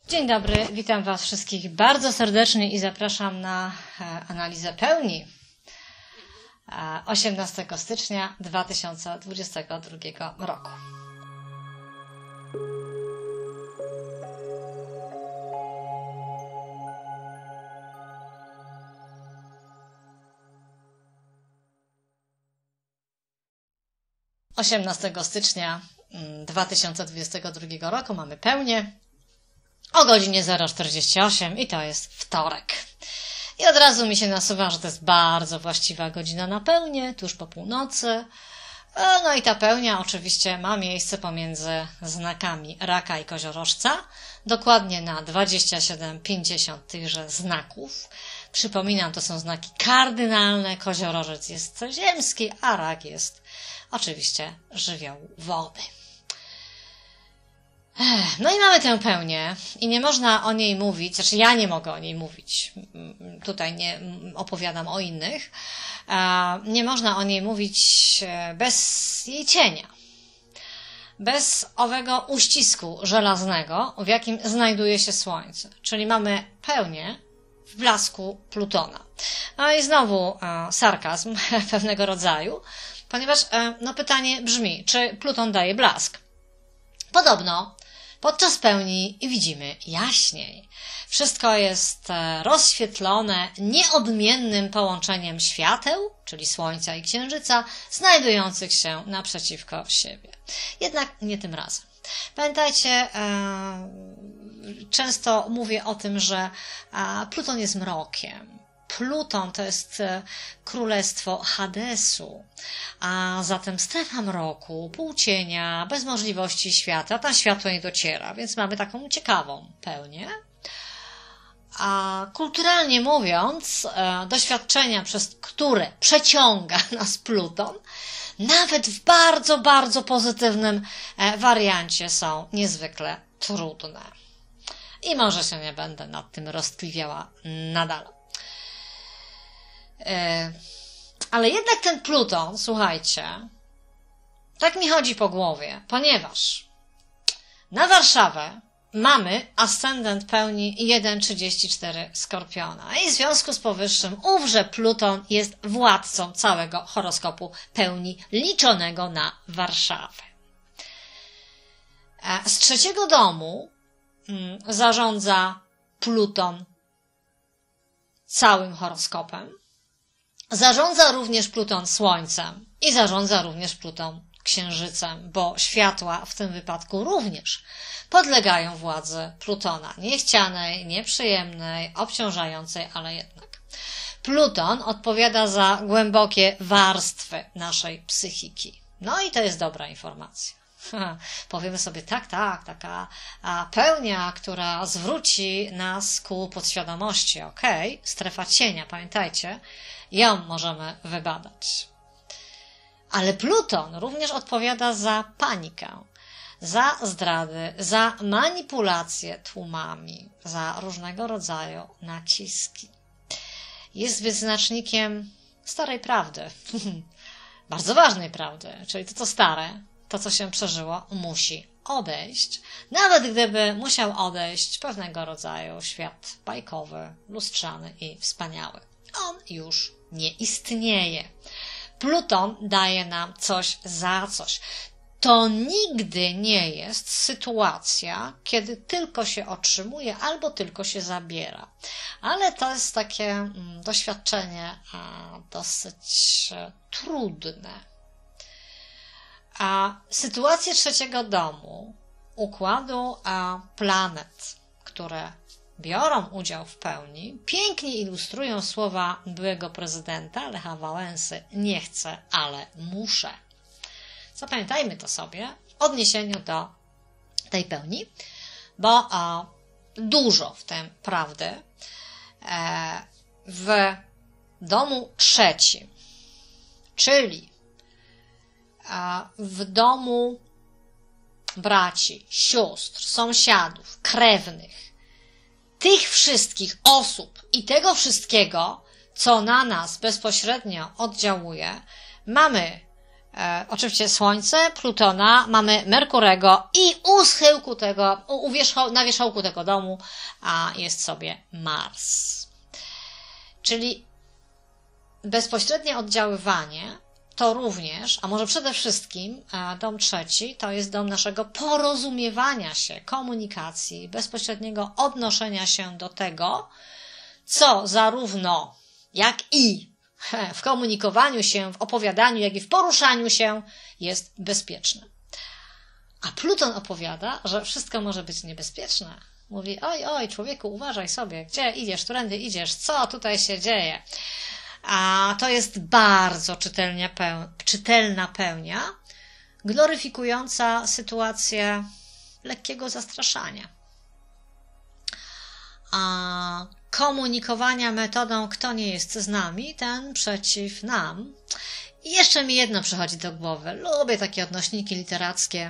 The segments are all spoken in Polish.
Dzień dobry, witam Was wszystkich bardzo serdecznie i zapraszam na analizę pełni 18 stycznia 2022 roku. Stycznia 2022 roku mamy pełnię o godzinie 0:48 i to jest wtorek. I od razu mi się nasuwa, że to jest bardzo właściwa godzina na pełnię, tuż po północy. No i ta pełnia oczywiście ma miejsce pomiędzy znakami Raka i Koziorożca, dokładnie na 27,50 tychże znaków. Przypominam, to są znaki kardynalne, Koziorożec jest ziemski, a Rak jest oczywiście żywioł wody. No i mamy tę pełnię i nie można o niej mówić, znaczy ja nie mogę o niej mówić, tutaj nie opowiadam o innych, nie można o niej mówić bez jej cienia, bez owego uścisku żelaznego, w jakim znajduje się Słońce, czyli mamy pełnię w blasku Plutona. No i znowu sarkazm pewnego rodzaju, ponieważ no pytanie brzmi, czy Pluton daje blask? Podobno podczas pełni widzimy jaśniej. Wszystko jest rozświetlone nieodmiennym połączeniem świateł, czyli Słońca i Księżyca, znajdujących się naprzeciwko siebie. Jednak nie tym razem. Pamiętajcie, często mówię o tym, że Pluton jest mrokiem. Pluton to jest królestwo Hadesu, a zatem strefa mroku, półcienia, bez możliwości światła, tam światło nie dociera, więc mamy taką ciekawą pełnię. A kulturalnie mówiąc, doświadczenia, przez które przeciąga nas Pluton, nawet w bardzo, bardzo pozytywnym wariancie są niezwykle trudne. I może się nie będę nad tym roztkliwiała nadal. Ale jednak ten Pluton, słuchajcie, tak mi chodzi po głowie, ponieważ na Warszawę mamy ascendent pełni 1,34 Skorpiona i w związku z powyższym ówże Pluton jest władcą całego horoskopu pełni liczonego na Warszawę. Z trzeciego domu zarządza Pluton całym horoskopem. Zarządza również Pluton Słońcem i zarządza również Pluton Księżycem, bo światła w tym wypadku również podlegają władzy Plutona. Niechcianej, nieprzyjemnej, obciążającej, ale jednak. Pluton odpowiada za głębokie warstwy naszej psychiki. No i to jest dobra informacja. Powiemy sobie, taka pełnia, która zwróci nas ku podświadomości. Okej, strefa cienia, pamiętajcie, ją możemy wybadać. Ale Pluton również odpowiada za panikę, za zdrady, za manipulacje tłumami, za różnego rodzaju naciski. Jest wyznacznikiem starej prawdy, bardzo ważnej prawdy, czyli to, co stare, to, co się przeżyło, musi odejść, nawet gdyby musiał odejść pewnego rodzaju świat bajkowy, lustrzany i wspaniały. On już nie istnieje. Pluton daje nam coś za coś. To nigdy nie jest sytuacja, kiedy tylko się otrzymuje albo tylko się zabiera. Ale to jest takie doświadczenie dosyć trudne. A sytuację trzeciego domu, układu planet, które biorą udział w pełni, pięknie ilustrują słowa byłego prezydenta Lecha Wałęsy: nie chcę, ale muszę. Zapamiętajmy to sobie w odniesieniu do tej pełni, bo dużo w tym prawdy. W domu trzecim, czyli w domu braci, sióstr, sąsiadów, krewnych, tych wszystkich osób i tego wszystkiego, co na nas bezpośrednio oddziałuje, mamy Oczywiście Słońce, Plutona, mamy Merkurego i u schyłku tego, na wierzchołku tego domu jest sobie Mars. Czyli bezpośrednie oddziaływanie to również, a może przede wszystkim dom trzeci, to jest dom naszego porozumiewania się, komunikacji, bezpośredniego odnoszenia się do tego, co zarówno jak i w komunikowaniu się, w opowiadaniu, jak i w poruszaniu się jest bezpieczne. A Pluton opowiada, że wszystko może być niebezpieczne. Mówi, oj, człowieku, uważaj sobie, gdzie idziesz, którędy idziesz, co tutaj się dzieje. A to jest bardzo czytelna pełnia, gloryfikująca sytuację lekkiego zastraszania. A komunikowania metodą kto nie jest z nami, ten przeciw nam. I jeszcze mi jedno przychodzi do głowy. Lubię takie odnośniki literackie.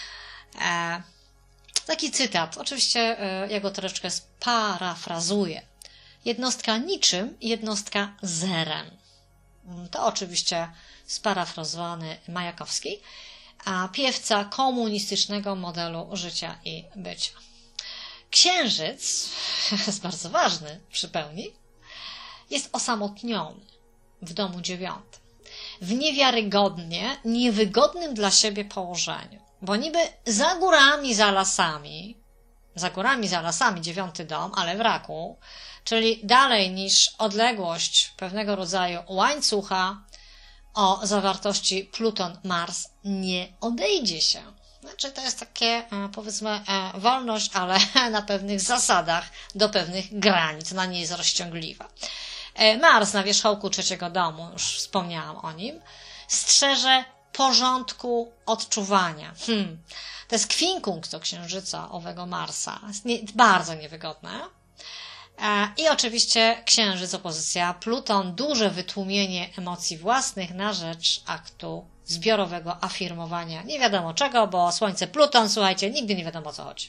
Taki cytat. Oczywiście ja go troszeczkę sparafrazuję. Jednostka niczym, jednostka zerem. To oczywiście sparafrazowany Majakowski, a piewca komunistycznego modelu życia i bycia. Księżyc, jest bardzo ważny przy pełni, jest osamotniony w domu 9. W niewiarygodnie niewygodnym dla siebie położeniu. Bo niby za górami, za lasami, 9. dom, ale w raku, czyli dalej niż odległość pewnego rodzaju łańcucha o zawartości Pluton-Mars nie odejdzie się. Znaczy to jest takie, powiedzmy, wolność, ale na pewnych zasadach, do pewnych granic, ona nie jest rozciągliwa. Mars na wierzchołku 3. domu, już wspomniałam o nim, strzeże porządku odczuwania. To jest kwinkunks do księżyca owego Marsa. Jest bardzo niewygodne. I oczywiście księżyc, opozycja Pluton, duże wytłumienie emocji własnych na rzecz aktu zbiorowego afirmowania. Nie wiadomo czego, bo Słońce, Pluton, słuchajcie, nigdy nie wiadomo o co chodzi.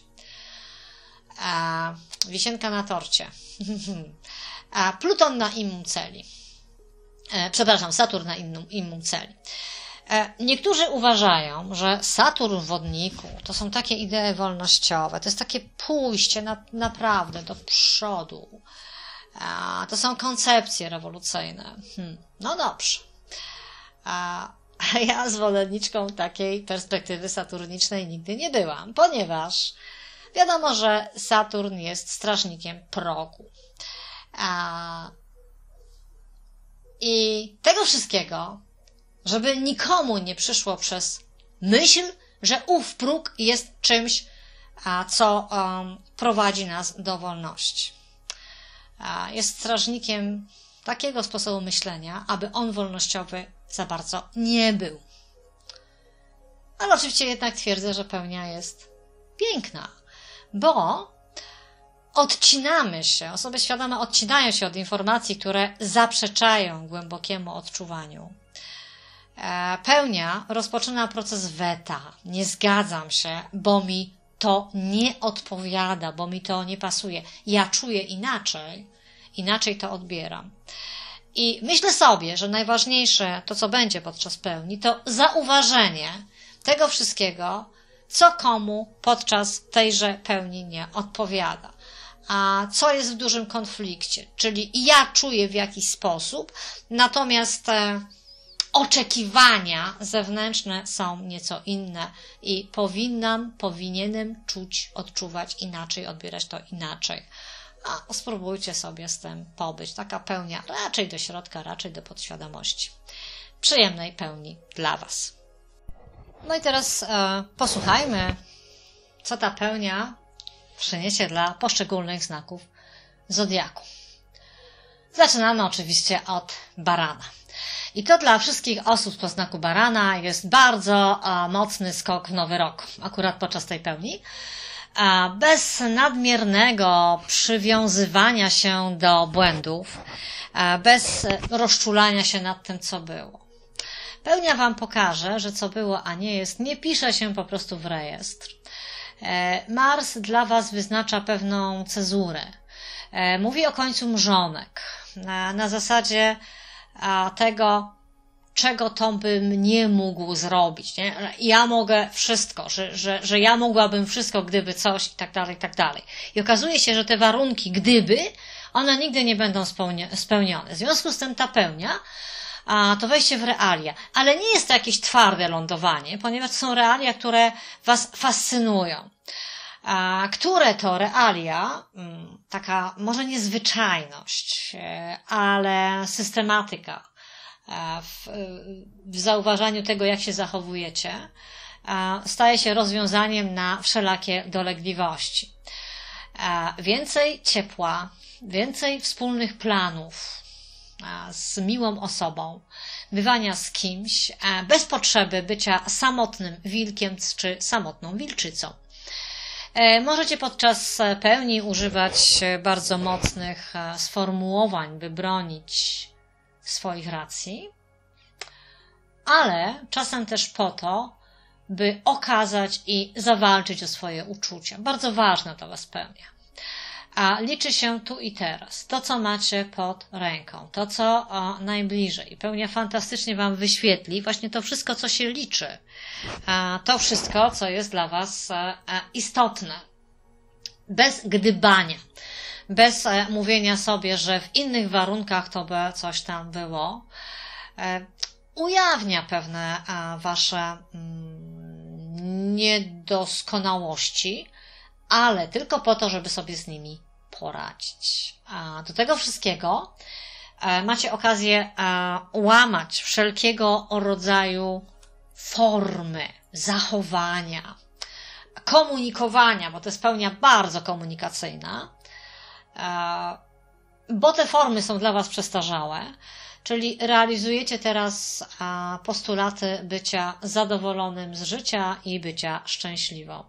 Wisienka na torcie. Pluton na immum celi. Saturn na immum celi. Niektórzy uważają, że Saturn w wodniku to są takie idee wolnościowe, to jest takie pójście naprawdę do przodu. To są koncepcje rewolucyjne. No dobrze. Ja zwolenniczką takiej perspektywy saturnicznej nigdy nie byłam, ponieważ wiadomo, że Saturn jest strażnikiem progu. I tego wszystkiego, żeby nikomu nie przyszło przez myśl, że ów próg jest czymś, co prowadzi nas do wolności. Jest strażnikiem takiego sposobu myślenia, aby on wolnościowy za bardzo nie był. Ale oczywiście jednak twierdzę, że pełnia jest piękna, bo odcinamy się, osoby świadome odcinają się od informacji, które zaprzeczają głębokiemu odczuwaniu. Pełnia rozpoczyna proces weta. Nie zgadzam się, bo mi to nie odpowiada, bo mi to nie pasuje. Ja czuję inaczej to odbieram. I myślę sobie, że najważniejsze to, co będzie podczas pełni, to zauważenie tego wszystkiego, co komu podczas tejże pełni nie odpowiada. A co jest w dużym konflikcie. Czyli ja czuję w jakiś sposób, natomiast oczekiwania zewnętrzne są nieco inne i powinienem czuć, odczuwać inaczej, odbierać to inaczej. A spróbujcie sobie z tym pobyć. Taka pełnia raczej do środka, raczej do podświadomości. Przyjemnej pełni dla Was. No i teraz posłuchajmy, co ta pełnia przyniesie dla poszczególnych znaków zodiaku. Zaczynamy oczywiście od barana. I to dla wszystkich osób po znaku barana jest bardzo mocny skok w nowy rok, akurat podczas tej pełni. Bez nadmiernego przywiązywania się do błędów, bez rozczulania się nad tym, co było. Pełnia Wam pokaże, że co było, a nie jest, nie pisze się po prostu w rejestr. Mars dla Was wyznacza pewną cezurę. Mówi o końcu mrzonek. Na zasadzie tego, czego to bym nie mógł zrobić, nie? Ja mogę wszystko, że ja mogłabym wszystko, gdyby coś i tak dalej, i tak dalej. I okazuje się, że te warunki gdyby, one nigdy nie będą spełnione. W związku z tym ta pełnia, to wejście w realia. Ale nie jest to jakieś twarde lądowanie, ponieważ to są realia, które was fascynują. Które to realia, taka może nie zwyczajność, ale systematyka w zauważaniu tego, jak się zachowujecie, staje się rozwiązaniem na wszelakie dolegliwości. Więcej ciepła, więcej wspólnych planów z miłą osobą, bywania z kimś, bez potrzeby bycia samotnym wilkiem czy samotną wilczycą. Możecie podczas pełni używać bardzo mocnych sformułowań, by bronić swoich racji, ale czasem też po to, by okazać i zawalczyć o swoje uczucia. Bardzo ważna to was pełnia. A liczy się tu i teraz. To, co macie pod ręką. To, co najbliżej. Pełnia fantastycznie wam wyświetli właśnie to wszystko, co się liczy. To wszystko, co jest dla was istotne. Bez gdybania. Bez mówienia sobie, że w innych warunkach to by coś tam było. Ujawnia pewne wasze niedoskonałości, ale tylko po to, żeby sobie z nimi poradzić. Do tego wszystkiego macie okazję łamać wszelkiego rodzaju formy zachowania, komunikowania, bo to jest pełnia bardzo komunikacyjna, bo te formy są dla was przestarzałe, czyli realizujecie teraz postulaty bycia zadowolonym z życia i bycia szczęśliwą.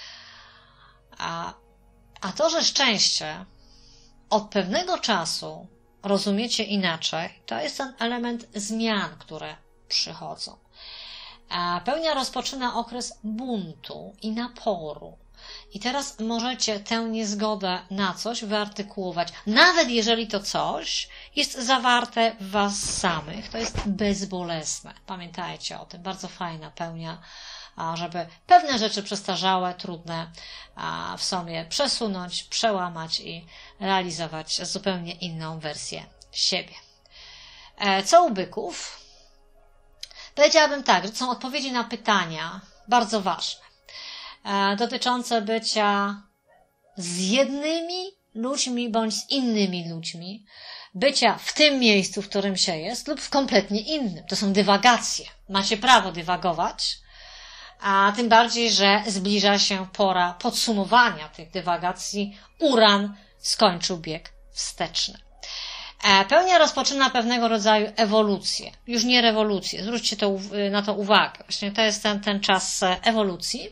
A to, że szczęście od pewnego czasu rozumiecie inaczej, to jest ten element zmian, które przychodzą. Pełnia rozpoczyna okres buntu i naporu. I teraz możecie tę niezgodę na coś wyartykułować, nawet jeżeli to coś jest zawarte w was samych. To jest bezbolesne. Pamiętajcie o tym. Bardzo fajna pełnia, żeby pewne rzeczy przestarzałe, trudne w sobie przesunąć, przełamać i realizować zupełnie inną wersję siebie. Co u byków? Powiedziałabym tak, że to są odpowiedzi na pytania bardzo ważne, dotyczące bycia z jednymi ludźmi bądź z innymi ludźmi, bycia w tym miejscu, w którym się jest, lub w kompletnie innym. To są dywagacje. Macie prawo dywagować, a tym bardziej, że zbliża się pora podsumowania tych dywagacji. Uran skończył bieg wsteczny. Pełnia rozpoczyna pewnego rodzaju ewolucję, już nie rewolucję. Zwróćcie na to uwagę. Właśnie to jest ten czas ewolucji.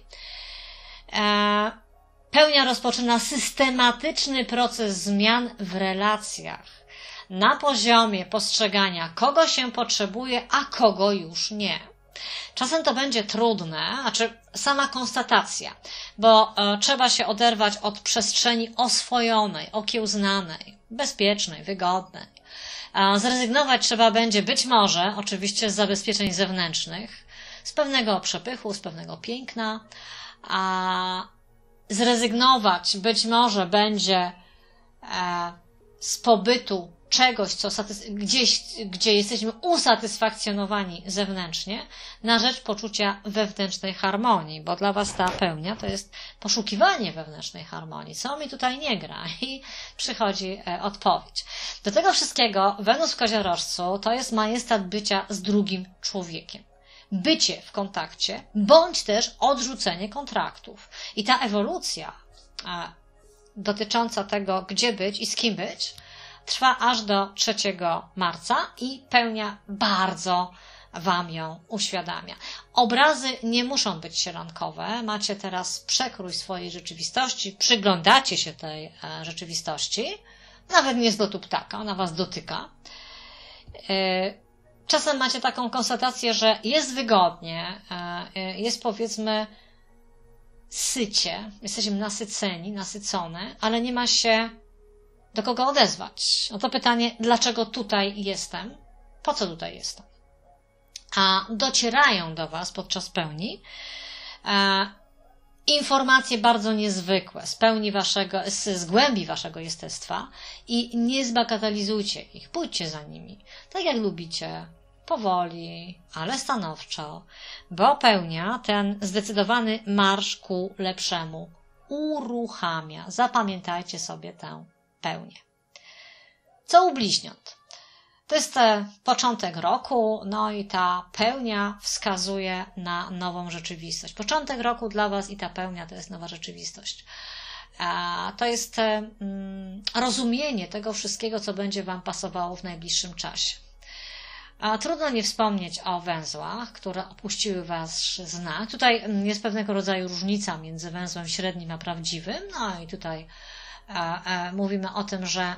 Pełnia rozpoczyna systematyczny proces zmian w relacjach na poziomie postrzegania, kogo się potrzebuje, a kogo już nie. Czasem to będzie trudne, znaczy sama konstatacja, bo trzeba się oderwać od przestrzeni oswojonej, okiełznanej, bezpiecznej, wygodnej. Zrezygnować trzeba będzie być może, oczywiście z zabezpieczeń zewnętrznych, z pewnego przepychu, z pewnego piękna, a zrezygnować być może będzie z pobytu czegoś, gdzie jesteśmy usatysfakcjonowani zewnętrznie, na rzecz poczucia wewnętrznej harmonii, bo dla was ta pełnia to jest poszukiwanie wewnętrznej harmonii. Co mi tutaj nie gra? I przychodzi odpowiedź. Do tego wszystkiego Wenus w Koziorożcu to jest majestat bycia z drugim człowiekiem. Bycie w kontakcie, bądź też odrzucenie kontraktów. I ta ewolucja dotycząca tego, gdzie być i z kim być, trwa aż do 3 marca i pełnia bardzo wam ją uświadamia. Obrazy nie muszą być sielankowe. Macie teraz przekrój swojej rzeczywistości, przyglądacie się tej rzeczywistości, nawet nie z lotu ptaka, ona was dotyka. Czasem macie taką konstatację, że jest wygodnie, jest powiedzmy sycie, jesteśmy nasyceni, nasycone, ale nie ma się do kogo odezwać. No to pytanie, dlaczego tutaj jestem? Po co tutaj jestem? a docierają do Was podczas pełni informacje bardzo niezwykłe z głębi Waszego jestestwa i nie zbagatelizujcie ich, pójdźcie za nimi, tak jak lubicie, powoli, ale stanowczo, bo pełnia ten zdecydowany marsz ku lepszemu uruchamia. Zapamiętajcie sobie tę pełnię. Co u bliźniąt? To jest początek roku, no i ta pełnia wskazuje na nową rzeczywistość. Początek roku dla Was i ta pełnia to jest nowa rzeczywistość. To jest rozumienie tego wszystkiego, co będzie Wam pasowało w najbliższym czasie. Trudno nie wspomnieć o węzłach, które opuściły Wasz znak. Tutaj jest pewnego rodzaju różnica między węzłem średnim a prawdziwym. No i tutaj mówimy o tym, że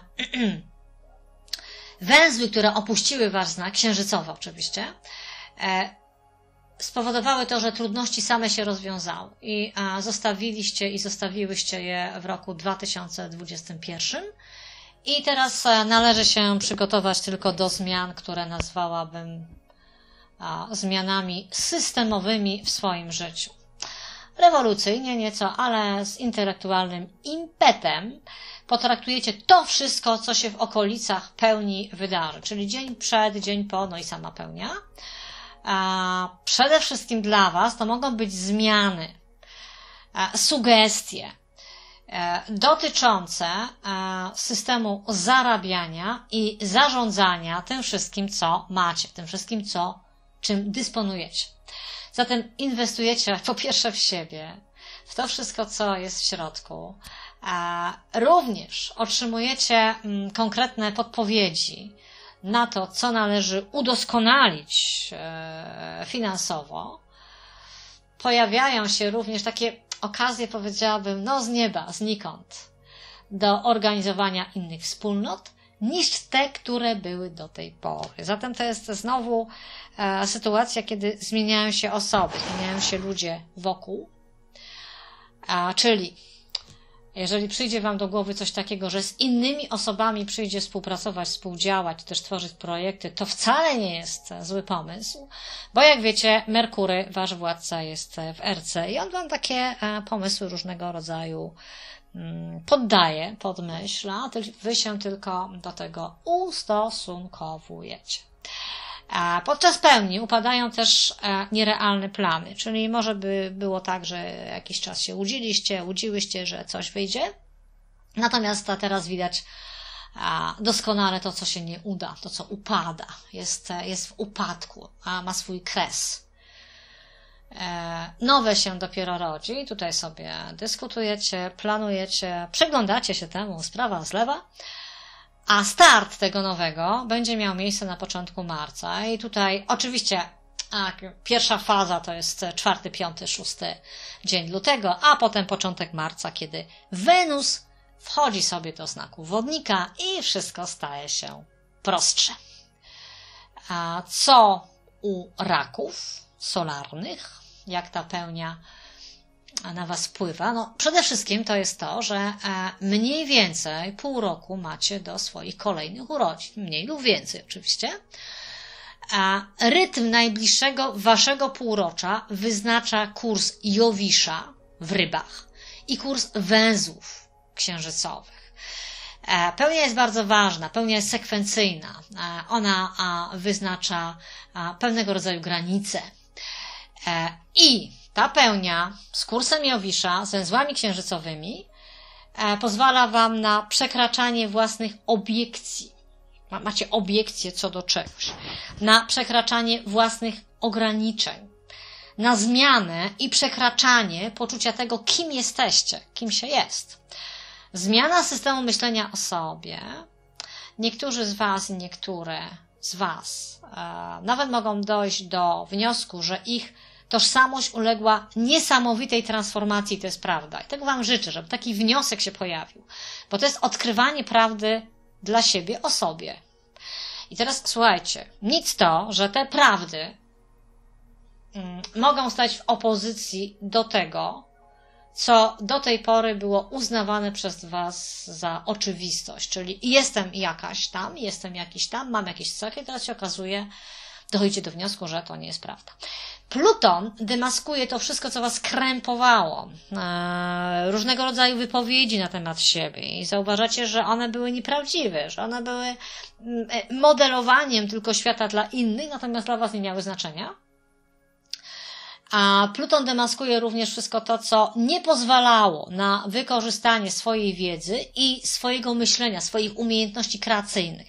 węzły, które opuściły Wasz znak, księżycowe oczywiście, spowodowały to, że trudności same się rozwiązały i zostawiłyście je w roku 2021. I teraz należy się przygotować tylko do zmian, które nazwałabym zmianami systemowymi w swoim życiu. Rewolucyjnie nieco, ale z intelektualnym impetem potraktujecie to wszystko, co się w okolicach pełni wydarzy, czyli dzień przed, dzień po, no i sama pełnia. Przede wszystkim dla Was to mogą być zmiany, sugestie dotyczące systemu zarabiania i zarządzania tym wszystkim, co macie, tym wszystkim, czym dysponujecie. Zatem inwestujecie po pierwsze w siebie, w to wszystko, co jest w środku. Również otrzymujecie konkretne podpowiedzi na to, co należy udoskonalić finansowo. Pojawiają się również takie okazje, powiedziałabym, no z nieba, znikąd, do organizowania innych wspólnot niż te, które były do tej pory. Zatem to jest znowu sytuacja, kiedy zmieniają się osoby, zmieniają się ludzie wokół. Czyli jeżeli przyjdzie Wam do głowy coś takiego, że z innymi osobami przyjdzie współpracować, współdziałać, też tworzyć projekty, to wcale nie jest zły pomysł, bo jak wiecie, Merkury, Wasz władca, jest w RC i on Wam takie pomysły różnego rodzaju poddaje pod myśl, a Wy się tylko do tego ustosunkowujecie. Podczas pełni upadają też nierealne plany, czyli może by było tak, że jakiś czas się łudziłyście, że coś wyjdzie, natomiast teraz widać doskonale to, co się nie uda, to, co upada, jest w upadku, ma swój kres. Nowe się dopiero rodzi, tutaj sobie dyskutujecie, planujecie, przyglądacie się temu z prawa, z lewa, a start tego nowego będzie miał miejsce na początku marca i tutaj oczywiście pierwsza faza to jest 4, 5, 6 dzień lutego, a potem początek marca, kiedy Wenus wchodzi sobie do znaku wodnika i wszystko staje się prostsze. A co u raków solarnych, jak ta pełnia na Was wpływa? No, przede wszystkim to jest to, że mniej więcej pół roku macie do swoich kolejnych urodzin. Mniej lub więcej oczywiście. Rytm najbliższego Waszego półrocza wyznacza kurs Jowisza w rybach i kurs węzłów księżycowych. Pełnia jest bardzo ważna, pełnia jest sekwencyjna. Ona wyznacza pewnego rodzaju granice. I ta pełnia z kursem Jowisza, z węzłami księżycowymi pozwala Wam na przekraczanie własnych obiekcji. Macie obiekcje co do czegoś. Na przekraczanie własnych ograniczeń. Na zmianę i przekraczanie poczucia tego, kim jesteście, kim się jest. Zmiana systemu myślenia o sobie. Niektórzy z Was i niektóre z Was nawet mogą dojść do wniosku, że ich tożsamość uległa niesamowitej transformacji, to jest prawda. I tego Wam życzę, żeby taki wniosek się pojawił. Bo to jest odkrywanie prawdy dla siebie o sobie. I teraz słuchajcie, nic to, że te prawdy mogą stać w opozycji do tego, co do tej pory było uznawane przez Was za oczywistość. Czyli jestem jakaś tam, jestem jakiś tam, mam jakieś cechy, teraz się okazuje, dochodzicie do wniosku, że to nie jest prawda. Pluton demaskuje to wszystko, co was krępowało, różnego rodzaju wypowiedzi na temat siebie i zauważacie, że one były nieprawdziwe, że one były modelowaniem tylko świata dla innych, natomiast dla was nie miały znaczenia. A Pluton demaskuje również wszystko to, co nie pozwalało na wykorzystanie swojej wiedzy i swojego myślenia, swoich umiejętności kreacyjnych.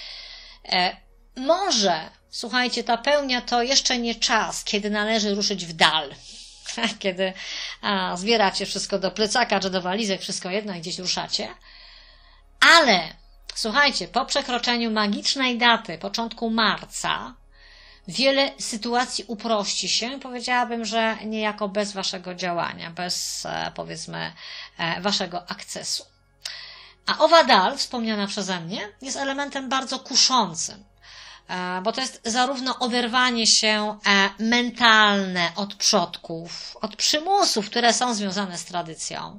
Może, słuchajcie, ta pełnia to jeszcze nie czas, kiedy należy ruszyć w dal. Kiedy zbieracie wszystko do plecaka czy do walizek, wszystko jedno i gdzieś ruszacie. Ale, słuchajcie, po przekroczeniu magicznej daty, początku marca, wiele sytuacji uprości się, powiedziałabym, że niejako bez waszego działania, bez, powiedzmy, waszego akcesu. A owa dal, wspomniana przeze mnie, jest elementem bardzo kuszącym, bo to jest zarówno oderwanie się mentalne od przodków, od przymusów, które są związane z tradycją.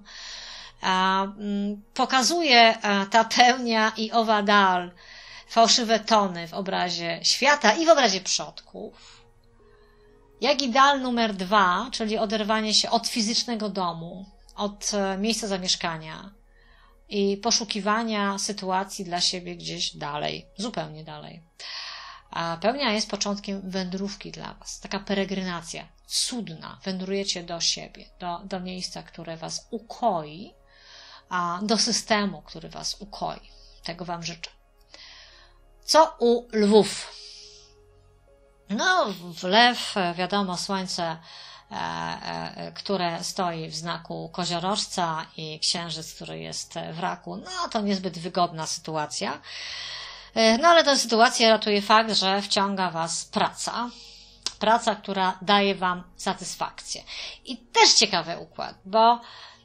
Pokazuje ta pełnia i owa dal fałszywe tony w obrazie świata i w obrazie przodków, jak i dal numer 2, czyli oderwanie się od fizycznego domu, od miejsca zamieszkania i poszukiwania sytuacji dla siebie gdzieś dalej, zupełnie dalej. A pełnia jest początkiem wędrówki dla was, taka peregrinacja cudna. Wędrujecie do siebie, do miejsca, które was ukoi, a do systemu, który was ukoi. Tego wam życzę. Co u lwów? No, w lew, wiadomo, słońce, które stoi w znaku koziorożca i księżyc, który jest w raku, no to niezbyt wygodna sytuacja. No ale tę sytuację ratuje fakt, że wciąga was praca. Praca, która daje wam satysfakcję. I też ciekawy układ, bo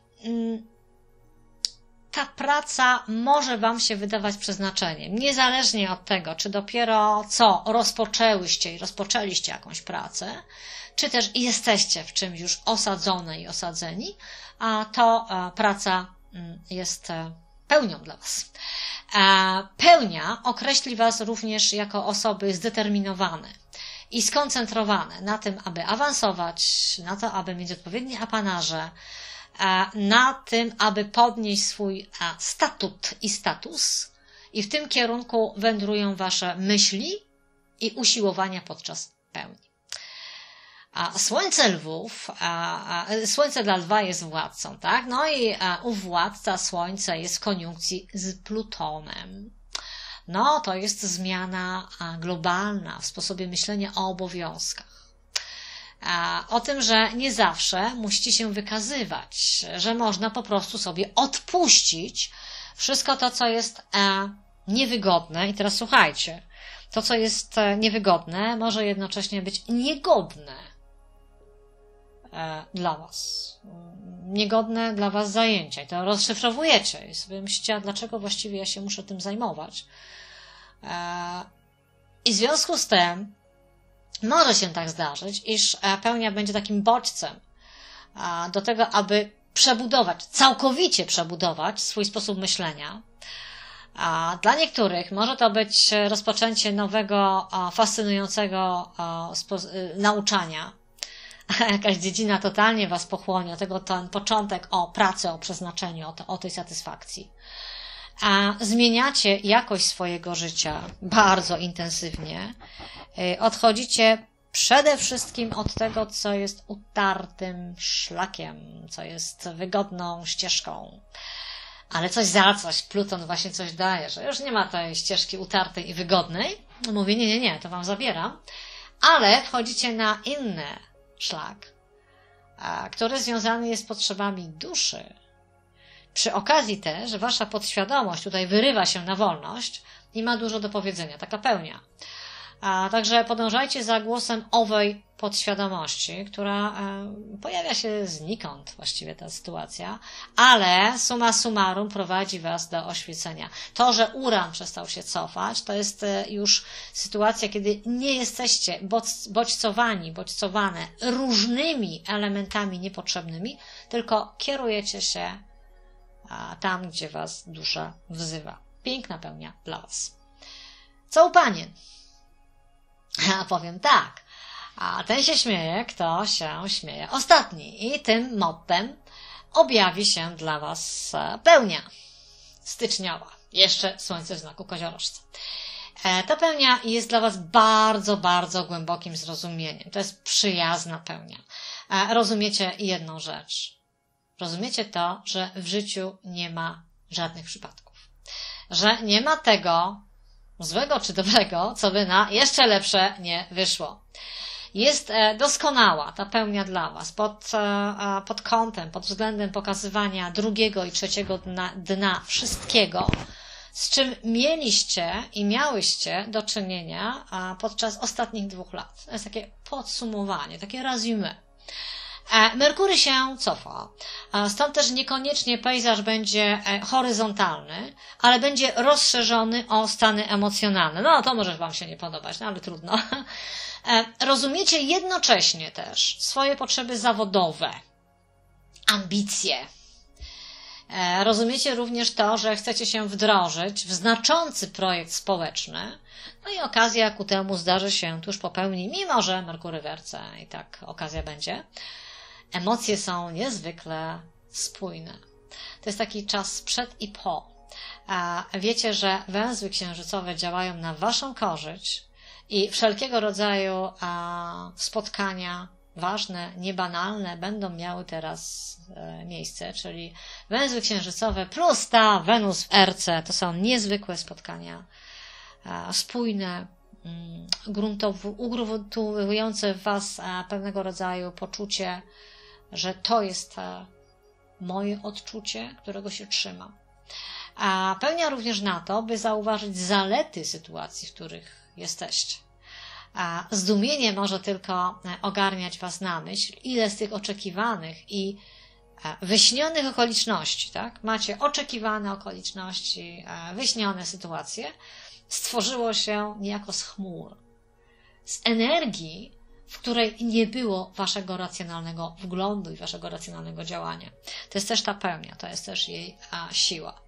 ta praca może wam się wydawać przeznaczeniem. Niezależnie od tego, czy dopiero co rozpoczęliście jakąś pracę, czy też jesteście w czymś już osadzone i osadzeni, a to praca jest pełnią dla was. Pełnia określi was również jako osoby zdeterminowane i skoncentrowane na tym, aby awansować, na to, aby mieć odpowiednie apanaże, na tym, aby podnieść swój statut i status, i w tym kierunku wędrują wasze myśli i usiłowania podczas pełni. A słońce lwów, słońce dla lwa jest władcą, tak? No i ów władca słońce jest w koniunkcji z Plutonem. No, to jest zmiana globalna w sposobie myślenia o obowiązkach. O tym, że nie zawsze musicie się wykazywać, że można po prostu sobie odpuścić wszystko to, co jest niewygodne. I teraz słuchajcie, to, co jest niewygodne, może jednocześnie być niegodne dla was. Niegodne dla was zajęcia. I to rozszyfrowujecie i sobie myślicie, a dlaczego właściwie ja się muszę tym zajmować. I w związku z tym może się tak zdarzyć, iż pełnia będzie takim bodźcem do tego, aby całkowicie przebudować swój sposób myślenia. A dla niektórych może to być rozpoczęcie nowego, fascynującego nauczania. Jakaś dziedzina totalnie was pochłonie, ten początek o pracy, o przeznaczeniu, o tej satysfakcji. Zmieniacie jakość swojego życia bardzo intensywnie. Odchodzicie przede wszystkim od tego, co jest utartym szlakiem, co jest wygodną ścieżką. Ale coś za coś, Pluton właśnie coś daje, że już nie ma tej ścieżki utartej i wygodnej. Mówi, nie, to wam zabieram. Ale wchodzicie na inny szlak, który związany jest z potrzebami duszy. Przy okazji też wasza podświadomość tutaj wyrywa się na wolność i ma dużo do powiedzenia, taka pełnia. Także podążajcie za głosem owej podświadomości, która pojawia się znikąd właściwie ta sytuacja, ale summa summarum prowadzi was do oświecenia. To, że Uran przestał się cofać, to jest już sytuacja, kiedy nie jesteście bodźcowane różnymi elementami niepotrzebnymi, tylko kierujecie się tam, gdzie was dusza wzywa. Piękna pełnia dla was. Co u panien? A powiem tak, a ten się śmieje, kto się śmieje ostatni. I tym mottem objawi się dla Was pełnia styczniowa. Jeszcze Słońce w znaku Koziorożca. Ta pełnia jest dla Was bardzo, bardzo głębokim zrozumieniem. To jest przyjazna pełnia. Rozumiecie jedną rzecz. Rozumiecie to, że w życiu nie ma żadnych przypadków. Że nie ma tego złego czy dobrego, co by na jeszcze lepsze nie wyszło. Jest doskonała ta pełnia dla Was pod kątem, pod względem pokazywania drugiego i trzeciego dna wszystkiego, z czym mieliście i miałyście do czynienia podczas ostatnich 2 lat. To jest takie podsumowanie, takie resume. Merkury się cofa, stąd też niekoniecznie pejzaż będzie horyzontalny, ale będzie rozszerzony o stany emocjonalne. No to może Wam się nie podobać, no ale trudno. Rozumiecie jednocześnie też swoje potrzeby zawodowe, ambicje. Rozumiecie również to, że chcecie się wdrożyć w znaczący projekt społeczny, no i okazja ku temu zdarzy się tuż po pełni, mimo że Merkury w Erce i tak okazja będzie. Emocje są niezwykle spójne. To jest taki czas przed i po. Wiecie, że węzły księżycowe działają na Waszą korzyść i wszelkiego rodzaju spotkania ważne, niebanalne będą miały teraz miejsce, czyli węzły księżycowe plus ta Wenus w Erce to są niezwykłe spotkania, spójne, ugruntowujące w Was pewnego rodzaju poczucie, że to jest moje odczucie, którego się trzymam. A pełnia również na to, by zauważyć zalety sytuacji, w których jesteście. A zdumienie może tylko ogarniać Was na myśl, ile z tych oczekiwanych i wyśnionych okoliczności, tak? Macie oczekiwane okoliczności, wyśnione sytuacje, stworzyło się niejako z chmur, z energii, w której nie było Waszego racjonalnego wglądu i Waszego racjonalnego działania. To jest też ta pełnia, to jest też jej siła.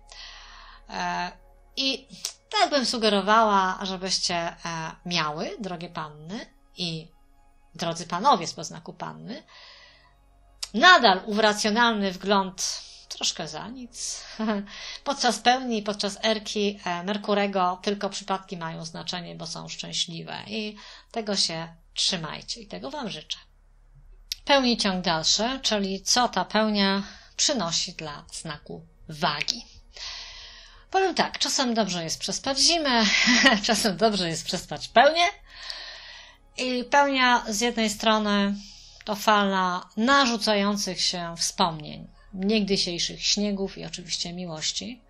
I tak bym sugerowała, żebyście miały, drogie panny i drodzy panowie z znaku panny, nadal ów racjonalny wgląd troszkę za nic. Podczas pełni i podczas erki Merkurego tylko przypadki mają znaczenie, bo są szczęśliwe i tego się trzymajcie i tego Wam życzę. Pełni ciąg dalszy, czyli co ta pełnia przynosi dla znaku wagi. Powiem tak, czasem dobrze jest przespać zimę, czasem dobrze jest przespać pełnię i pełnia z jednej strony to fala narzucających się wspomnień, niegdysiejszych śniegów i oczywiście miłości.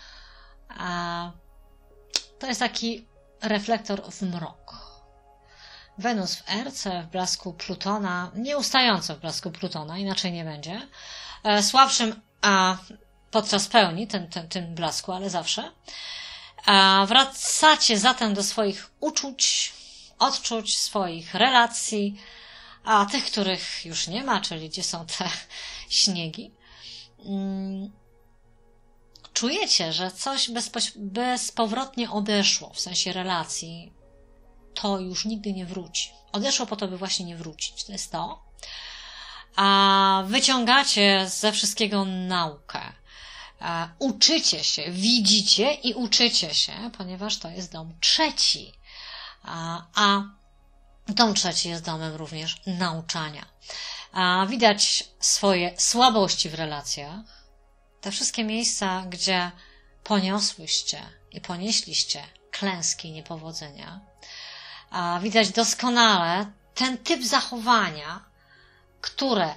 To jest taki reflektor w mrok. Wenus w Erce, w blasku Plutona, nieustająco w blasku Plutona, inaczej nie będzie, słabszym podczas pełni, tym blasku, ale zawsze. Wracacie zatem do swoich uczuć, odczuć, swoich relacji, a tych, których już nie ma, czyli gdzie są te śniegi. Czujecie, że coś bezpowrotnie odeszło, w sensie relacji, to już nigdy nie wróci. Odeszło po to, by właśnie nie wrócić. To jest to. A wyciągacie ze wszystkiego naukę. Uczycie się, widzicie i uczycie się, ponieważ to jest dom trzeci. A dom trzeci jest domem również nauczania. Widać swoje słabości w relacjach. Te wszystkie miejsca, gdzie poniosłyście i ponieśliście klęski i niepowodzenia. Widać doskonale ten typ zachowania, które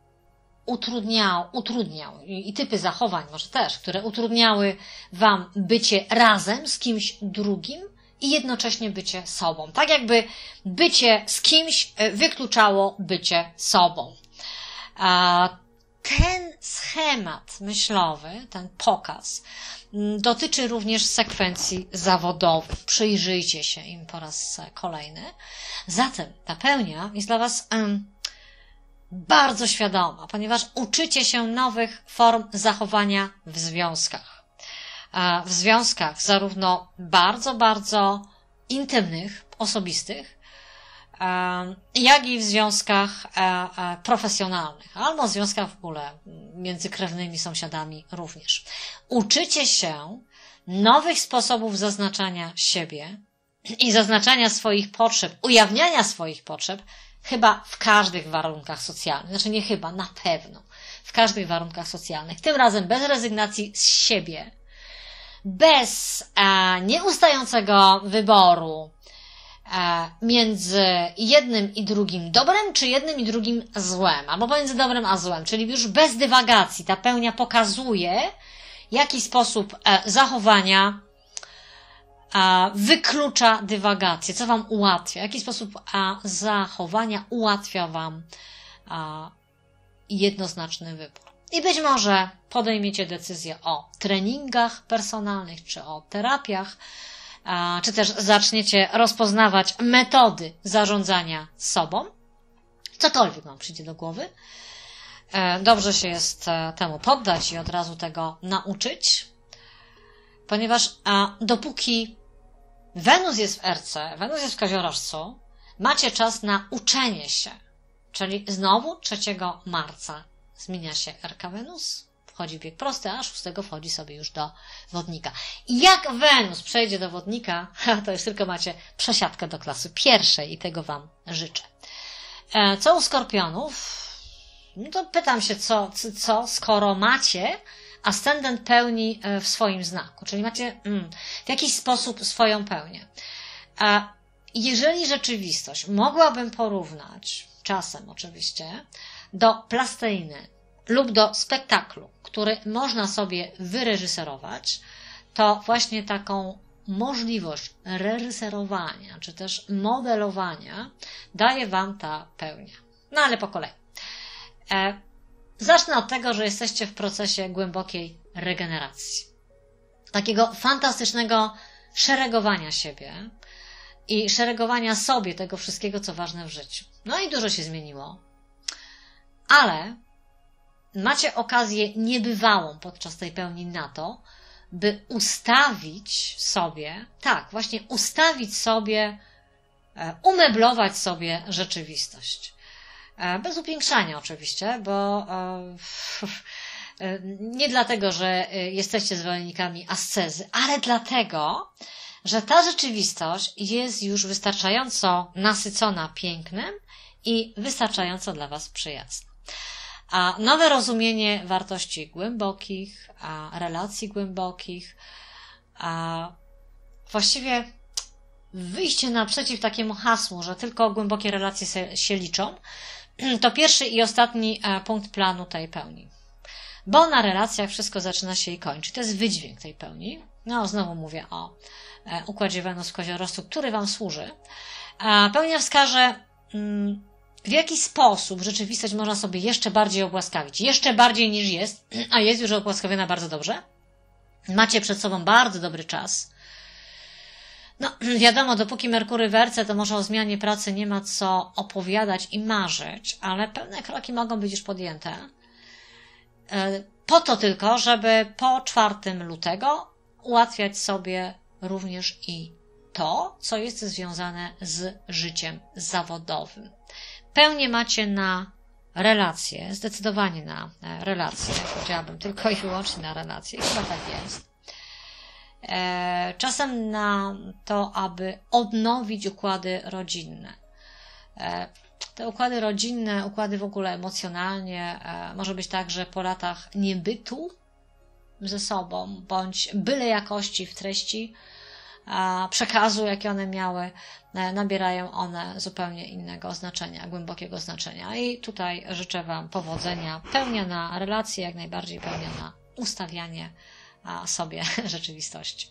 utrudniał i typy zachowań może też, które utrudniały Wam bycie razem z kimś drugim i jednocześnie bycie sobą. Tak jakby bycie z kimś wykluczało bycie sobą. Ten schemat myślowy, ten pokaz dotyczy również sekwencji zawodowych. Przyjrzyjcie się im po raz kolejny. Zatem ta pełnia jest dla Was bardzo świadoma, ponieważ uczycie się nowych form zachowania w związkach. W związkach zarówno bardzo, bardzo intymnych, osobistych, jak i w związkach profesjonalnych, albo w związkach w ogóle między krewnymi sąsiadami również. Uczycie się nowych sposobów zaznaczania siebie i zaznaczania swoich potrzeb, ujawniania swoich potrzeb, chyba w każdych warunkach socjalnych. Znaczy nie chyba, na pewno. W każdych warunkach socjalnych. Tym razem bez rezygnacji z siebie, bez nieustającego wyboru między jednym i drugim dobrem, czy jednym i drugim złem, albo pomiędzy dobrem a złem, czyli już bez dywagacji. Ta pełnia pokazuje, w jaki sposób zachowania wyklucza dywagację, co wam ułatwia, w jaki sposób zachowania ułatwia wam jednoznaczny wybór. I być może podejmiecie decyzję o treningach personalnych, czy o terapiach, czy też zaczniecie rozpoznawać metody zarządzania sobą. Cokolwiek wam przyjdzie do głowy. Dobrze się jest temu poddać i od razu tego nauczyć, ponieważ dopóki Wenus jest w Erce, Wenus jest w Koziorożcu, macie czas na uczenie się. Czyli znowu 3 marca zmienia się Erka Wenus, wchodzi w bieg prosty, a 6 wchodzi sobie już do Wodnika. I jak Wenus przejdzie do Wodnika, to już tylko macie przesiadkę do klasy pierwszej i tego wam życzę. Co u Skorpionów? No to pytam się, co skoro macie ascendent pełni w swoim znaku, czyli macie w jakiś sposób swoją pełnię. Jeżeli rzeczywistość mogłabym porównać, czasem oczywiście, do plasteiny lub do spektaklu, który można sobie wyreżyserować, to właśnie taką możliwość reżyserowania, czy też modelowania daje wam ta pełnia. No ale po kolei. Zacznę od tego, że jesteście w procesie głębokiej regeneracji. Takiego fantastycznego szeregowania siebie i szeregowania sobie tego wszystkiego, co ważne w życiu. No i dużo się zmieniło. Ale macie okazję niebywałą podczas tej pełni na to, by ustawić sobie, umeblować sobie rzeczywistość. Bez upiększania oczywiście, bo nie dlatego, że jesteście zwolennikami ascezy, ale dlatego, że ta rzeczywistość jest już wystarczająco nasycona pięknem i wystarczająco dla was przyjazna. A nowe rozumienie wartości głębokich, relacji głębokich, właściwie wyjście naprzeciw takiemu hasłu, że tylko głębokie relacje się liczą, to pierwszy i ostatni punkt planu tej pełni. Bo na relacjach wszystko zaczyna się i kończy. To jest wydźwięk tej pełni. No, znowu mówię o układzie Wenus w Koziorożcu, który wam służy. Pełnia wskaże, w jaki sposób rzeczywistość można sobie jeszcze bardziej obłaskawić. Jeszcze bardziej niż jest, a jest już obłaskawiona bardzo dobrze. Macie przed sobą bardzo dobry czas. No, wiadomo, dopóki Merkury w Erce, to może o zmianie pracy nie ma co opowiadać i marzyć, ale pewne kroki mogą być już podjęte. Po to tylko, żeby po 4 lutego ułatwiać sobie również i to, co jest związane z życiem zawodowym. Pełnię macie na relacje, zdecydowanie na relacje. Powiedziałabym tylko i wyłącznie na relacje. Chyba tak jest. Czasem na to, aby odnowić układy rodzinne. Te układy rodzinne, układy w ogóle emocjonalnie, może być tak, że po latach niebytu ze sobą, bądź byle jakości w treści przekazu, jakie one miały, nabierają one zupełnie innego znaczenia, głębokiego znaczenia. I tutaj życzę wam powodzenia, pełnia na relacje, jak najbardziej pełnia na ustawianie sobie rzeczywistości.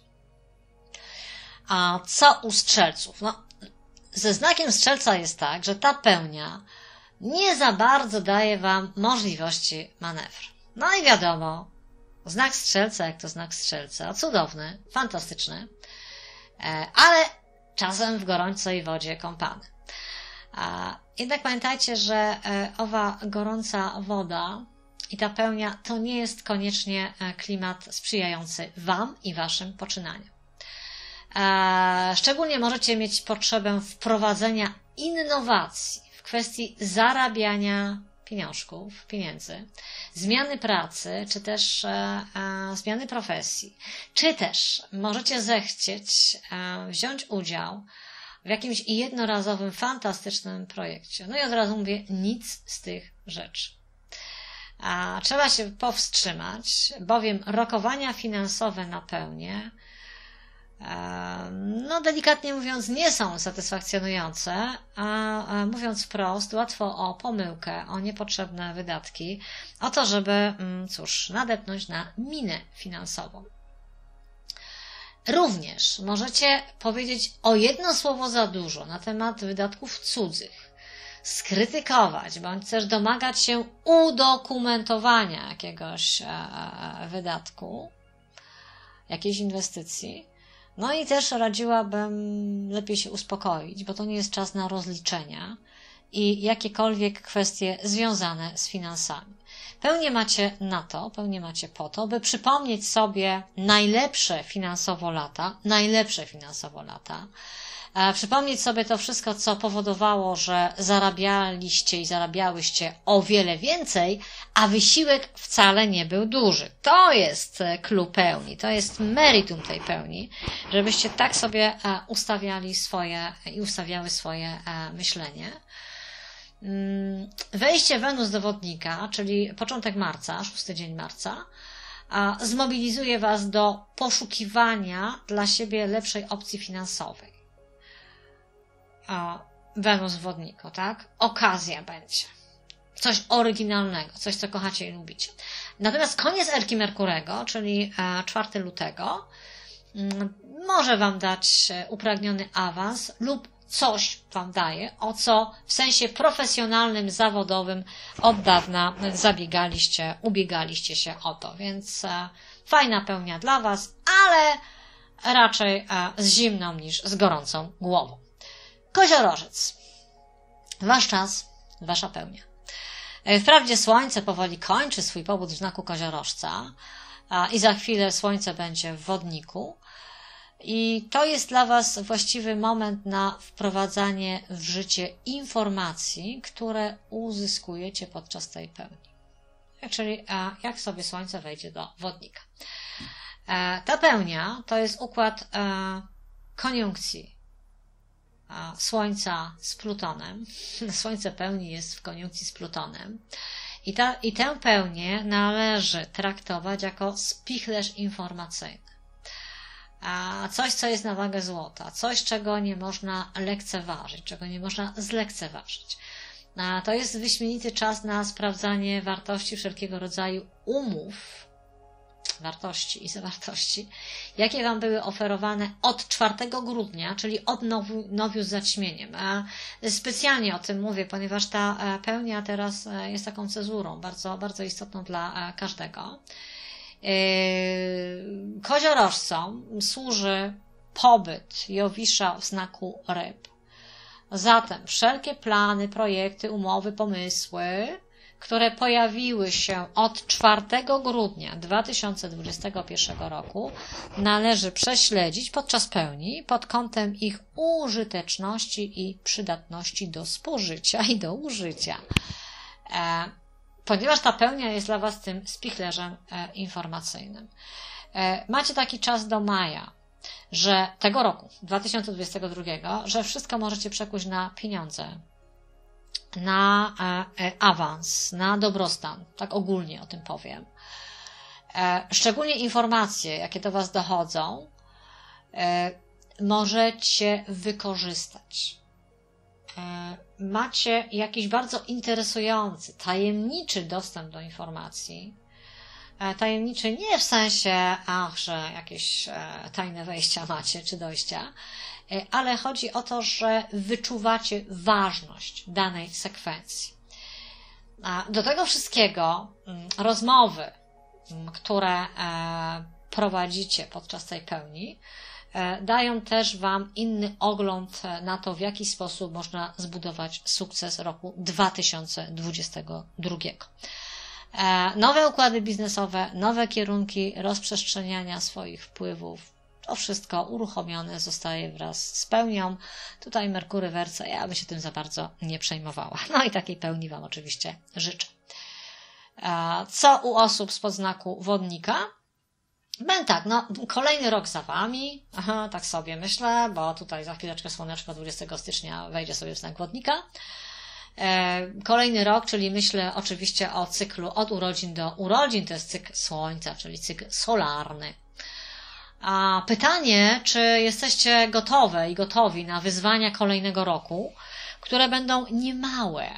A co u Strzelców? No, ze znakiem Strzelca jest tak, że ta pełnia nie za bardzo daje wam możliwości manewru. No i wiadomo, znak Strzelca, jak to znak Strzelca, cudowny, fantastyczny, ale czasem w gorącej wodzie kąpany. Jednak pamiętajcie, że owa gorąca woda i ta pełnia to nie jest koniecznie klimat sprzyjający wam i waszym poczynaniom. Szczególnie możecie mieć potrzebę wprowadzenia innowacji w kwestii zarabiania pieniędzy, zmiany pracy, czy też zmiany profesji, czy też możecie zechcieć wziąć udział w jakimś jednorazowym, fantastycznym projekcie. No i od razu mówię, nic z tych rzeczy. Trzeba się powstrzymać, bowiem rokowania finansowe na pełnię, no delikatnie mówiąc, nie są satysfakcjonujące, a mówiąc wprost, łatwo o pomyłkę, o niepotrzebne wydatki, o to, żeby, nadepnąć na minę finansową. Również możecie powiedzieć o jedno słowo za dużo na temat wydatków cudzych, skrytykować, bądź też domagać się udokumentowania jakiegoś wydatku, jakiejś inwestycji. No i też radziłabym lepiej się uspokoić, bo to nie jest czas na rozliczenia i jakiekolwiek kwestie związane z finansami. Pełnię macie po to, by przypomnieć sobie najlepsze finansowo lata, przypomnieć sobie to wszystko, co powodowało, że zarabialiście i zarabiałyście o wiele więcej, a wysiłek wcale nie był duży. To jest clue pełni, to jest meritum tej pełni, żebyście tak sobie ustawiały swoje myślenie. Wejście Wenus do Wodnika, czyli początek marca, 6 dzień marca, zmobilizuje Was do poszukiwania dla siebie lepszej opcji finansowej. Wenus w Wodniku, tak? Okazja będzie. Coś oryginalnego, coś, co kochacie i lubicie. Natomiast koniec erki Merkurego, czyli 4 lutego, może Wam dać upragniony awans lub coś Wam daje, o co w sensie profesjonalnym, zawodowym od dawna ubiegaliście się o to. Więc fajna pełnia dla Was, ale raczej z zimną niż z gorącą głową. Koziorożec. Wasz czas, Wasza pełnia. Wprawdzie Słońce powoli kończy swój pobyt w znaku Koziorożca i za chwilę Słońce będzie w Wodniku i to jest dla Was właściwy moment na wprowadzanie w życie informacji, które uzyskujecie podczas tej pełni. Czyli jak sobie Słońce wejdzie do Wodnika. Ta pełnia to jest układ koniunkcji Słońca z Plutonem. Słońce pełni jest w koniunkcji z Plutonem. I tę pełnię należy traktować jako spichlerz informacyjny. Coś, co jest na wagę złota. Coś, czego nie można lekceważyć, czego nie można zlekceważyć. To jest wyśmienity czas na sprawdzanie wartości wszelkiego rodzaju umów, wartości i zawartości, jakie Wam były oferowane od 4 grudnia, czyli od nowiu z zaćmieniem. Specjalnie o tym mówię, ponieważ ta pełnia teraz jest taką cezurą, bardzo, bardzo istotną dla każdego. Koziorożcom służy pobyt Jowisza w znaku ryb. Zatem wszelkie plany, projekty, umowy, pomysły, które pojawiły się od 4 grudnia 2021 roku, należy prześledzić podczas pełni pod kątem ich użyteczności i przydatności do spożycia i do użycia. Ponieważ ta pełnia jest dla Was tym spichlerzem informacyjnym. Macie taki czas do maja, że tego roku, 2022, że wszystko możecie przekuć na pieniądze, na awans, na dobrostan, tak ogólnie o tym powiem. Szczególnie informacje, jakie do Was dochodzą, możecie wykorzystać. Macie jakiś bardzo interesujący, tajemniczy dostęp do informacji. Tajemniczy nie w sensie, że jakieś tajne wejścia macie, czy dojścia, ale chodzi o to, że wyczuwacie ważność danej sekwencji. Do tego wszystkiego rozmowy, które prowadzicie podczas tej pełni, dają też Wam inny ogląd na to, w jaki sposób można zbudować sukces roku 2022. Nowe układy biznesowe, nowe kierunki rozprzestrzeniania swoich wpływów, to wszystko uruchomione zostaje wraz z pełnią. Tutaj Merkury Werce, ja bym się tym za bardzo nie przejmowała. No i takiej pełni Wam oczywiście życzę. Co u osób spod znaku Wodnika? Powiem tak, no kolejny rok za Wami, tak sobie myślę, bo tutaj za chwileczkę słoneczko 20 stycznia wejdzie sobie w znak Wodnika. Kolejny rok, czyli myślę oczywiście o cyklu od urodzin do urodzin, to jest cykl Słońca, czyli cykl solarny. A pytanie, czy jesteście gotowe i gotowi na wyzwania kolejnego roku, które będą niemałe.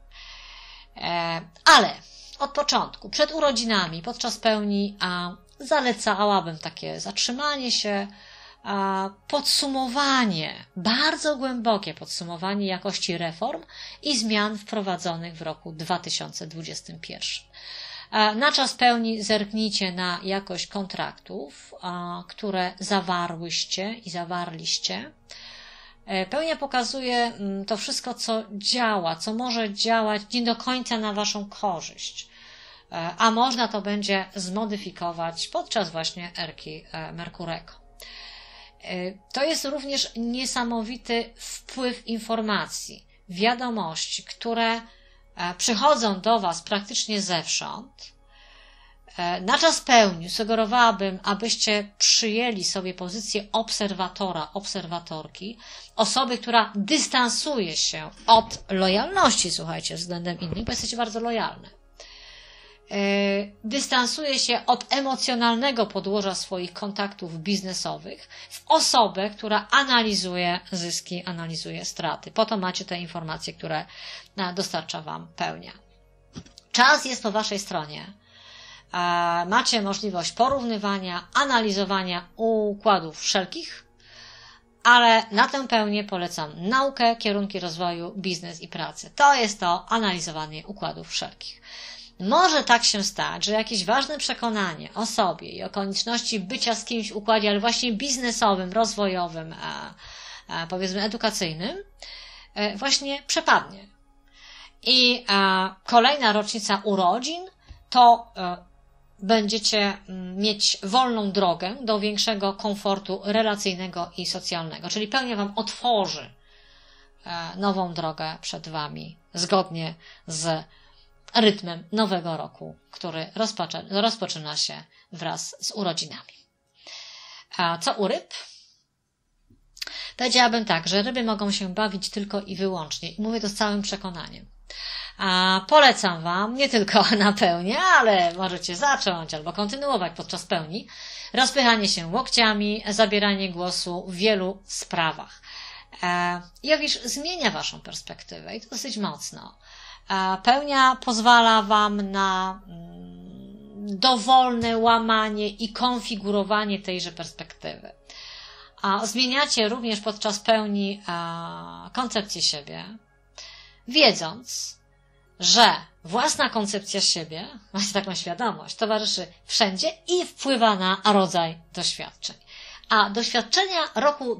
Ale od początku, przed urodzinami, podczas pełni, zalecałabym takie zatrzymanie się, podsumowanie, bardzo głębokie podsumowanie jakości reform i zmian wprowadzonych w roku 2021. Na czas pełni zerknijcie na jakość kontraktów, które zawarłyście i zawarliście. Pełnia pokazuje to wszystko, co działa, co może działać nie do końca na Waszą korzyść, a można to będzie zmodyfikować podczas właśnie erki Merkurego. To jest również niesamowity wpływ informacji, wiadomości, które przychodzą do Was praktycznie zewsząd. Na czas pełni sugerowałabym, abyście przyjęli sobie pozycję obserwatora, obserwatorki, osoby, która dystansuje się od lojalności, słuchajcie, względem innych, bo jesteście bardzo lojalne. Dystansuje się od emocjonalnego podłoża swoich kontaktów biznesowych w osobę, która analizuje zyski, analizuje straty. Po to macie te informacje, które dostarcza Wam pełnia. Czas jest po Waszej stronie. Macie możliwość porównywania, analizowania układów wszelkich, ale na tę pełnię polecam naukę, kierunki rozwoju, biznes i pracę. To jest to analizowanie układów wszelkich. Może tak się stać, że jakieś ważne przekonanie o sobie i o konieczności bycia z kimś w układzie, ale właśnie biznesowym, rozwojowym, powiedzmy edukacyjnym, właśnie przepadnie. I kolejna rocznica urodzin to będziecie mieć wolną drogę do większego komfortu relacyjnego i socjalnego. Czyli pełnia Wam otworzy nową drogę przed Wami, zgodnie z rytmem nowego roku, który rozpoczyna się wraz z urodzinami. A co u ryb? Powiedziałabym tak, że ryby mogą się bawić tylko i wyłącznie. I mówię to z całym przekonaniem. Polecam Wam, nie tylko na pełnię, ale możecie zacząć albo kontynuować podczas pełni, rozpychanie się łokciami, zabieranie głosu w wielu sprawach. Jowisz zmienia Waszą perspektywę i to dosyć mocno. Pełnia pozwala Wam na dowolne łamanie i konfigurowanie tejże perspektywy. Zmieniacie również podczas pełni koncepcję siebie, wiedząc, że własna koncepcja siebie, macie taką świadomość, towarzyszy wszędzie i wpływa na rodzaj doświadczeń. A doświadczenia roku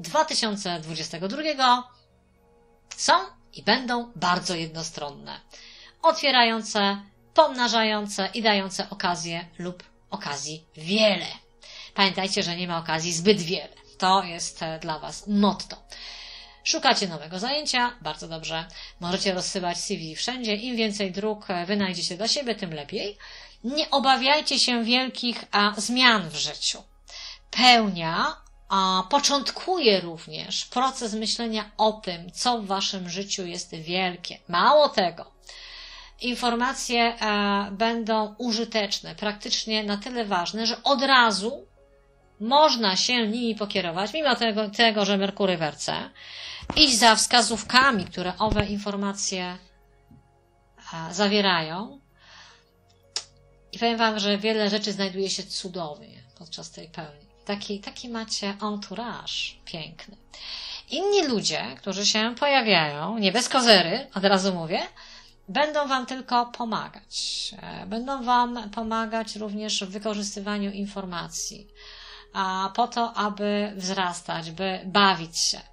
2022 są i będą bardzo jednostronne, otwierające, pomnażające i dające okazję lub okazji wiele. Pamiętajcie, że nie ma okazji zbyt wiele. To jest dla Was motto. Szukacie nowego zajęcia? Bardzo dobrze. Możecie rozsyłać CV wszędzie. Im więcej dróg wynajdziecie dla siebie, tym lepiej. Nie obawiajcie się wielkich zmian w życiu. Pełnia początkuje również proces myślenia o tym, co w Waszym życiu jest wielkie. Mało tego, informacje będą użyteczne, praktycznie na tyle ważne, że od razu można się nimi pokierować, mimo tego, że Merkury Werce, iść za wskazówkami, które owe informacje zawierają. I powiem Wam, że wiele rzeczy znajduje się cudownie podczas tej pełni. Taki macie entourage piękny. Inni ludzie, którzy się pojawiają, nie bez kozery, od razu mówię, będą Wam tylko pomagać. Będą Wam pomagać również w wykorzystywaniu informacji, po to, aby wzrastać, by bawić się.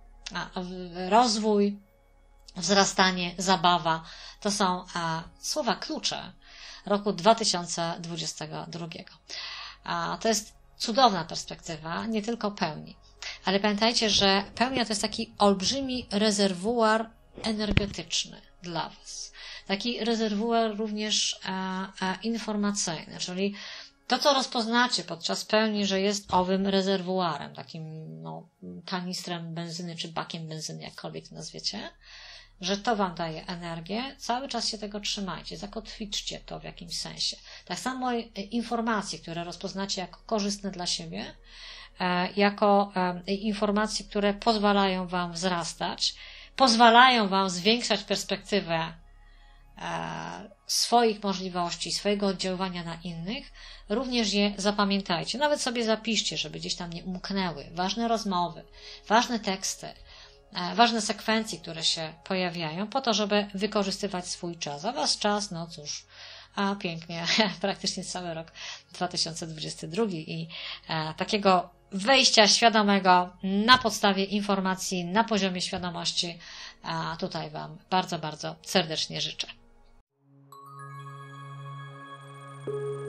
Rozwój, wzrastanie, zabawa to są słowa klucze roku 2022. To jest cudowna perspektywa, nie tylko pełni. Ale pamiętajcie, że pełnia to jest taki olbrzymi rezerwuar energetyczny dla Was. Taki rezerwuar również informacyjny, czyli to, co rozpoznacie podczas pełni, że jest owym rezerwuarem, takim kanistrem benzyny czy bakiem benzyny, jakkolwiek to nazwiecie, że to Wam daje energię, cały czas się tego trzymajcie, zakotwiczcie to w jakimś sensie. Tak samo informacje, które rozpoznacie jako korzystne dla siebie, jako informacje, które pozwalają Wam wzrastać, pozwalają Wam zwiększać perspektywę swoich możliwości, swojego oddziaływania na innych, również je zapamiętajcie. Nawet sobie zapiszcie, żeby gdzieś tam nie umknęły. Ważne rozmowy, ważne teksty, ważne sekwencje, które się pojawiają, po to, żeby wykorzystywać swój czas. A Was czas, no cóż, pięknie, praktycznie cały rok 2022 i takiego wejścia świadomego na podstawie informacji, na poziomie świadomości, tutaj Wam bardzo, bardzo serdecznie życzę.